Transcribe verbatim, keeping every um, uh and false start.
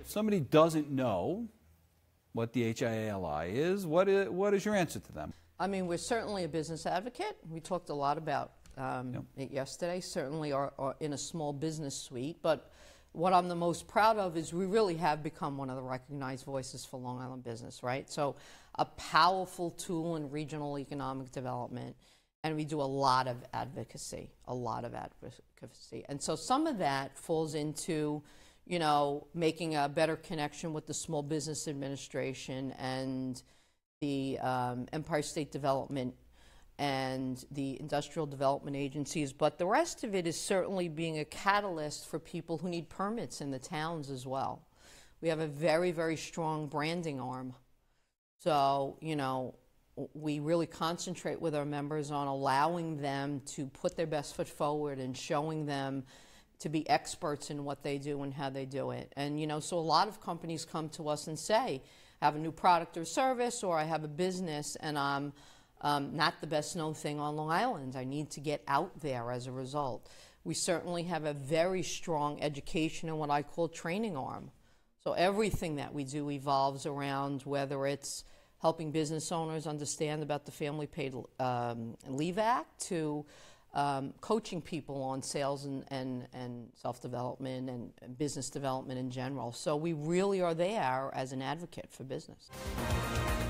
if somebody doesn't know what the H I A L I is, what is, what is your answer to them? I mean, we're certainly a business advocate. We talked a lot about um, yep. it yesterday, certainly are, are in a small business suite. But what I'm the most proud of is we really have become one of the recognized voices for Long Island business, right? So a powerful tool in regional economic development. And we do a lot of advocacy, a lot of advocacy. And so some of that falls into, you know, making a better connection with the Small Business Administration and the um, Empire State Development and the industrial development agencies. But the rest of it is certainly being a catalyst for people who need permits in the towns as well. We have a very, very strong branding arm. So, you know, we really concentrate with our members on allowing them to put their best foot forward and showing them to be experts in what they do and how they do it. And, you know, so a lot of companies come to us and say, I have a new product or service, or I have a business and I'm um, not the best known thing on Long Island. I need to get out there as a result. We certainly have a very strong education and what I call training arm. So everything that we do evolves around whether it's helping business owners understand about the Family Paid um, Leave Act to um, coaching people on sales and, and, and self-development and, and business development in general. So we really are there as an advocate for business.